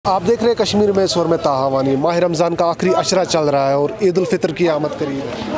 आप देख रहे हैं कश्मीर में स्वर में ताहा वानी। माह रमज़ान का आखिरी अशरा चल रहा है और ईद-उल-फितर की आमद करीब है।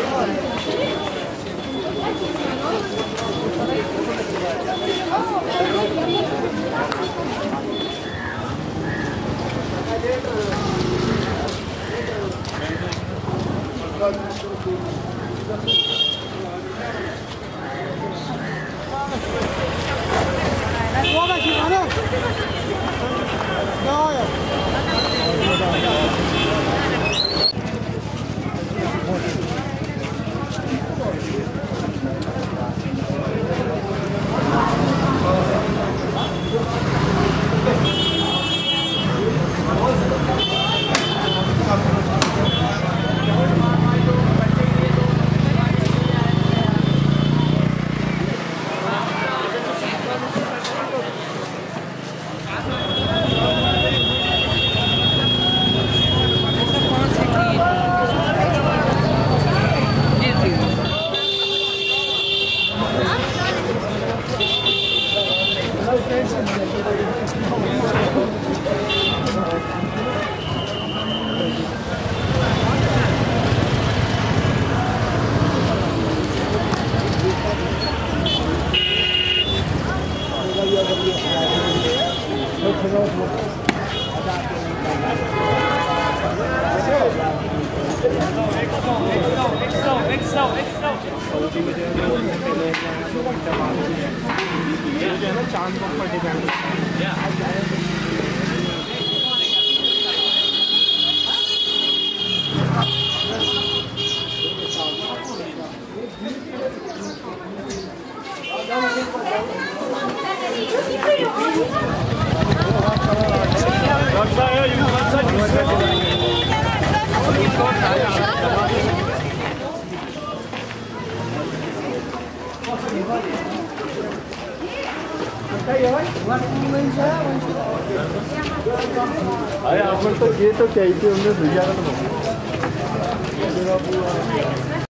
अरे आप तो ये तो चाहिए हमने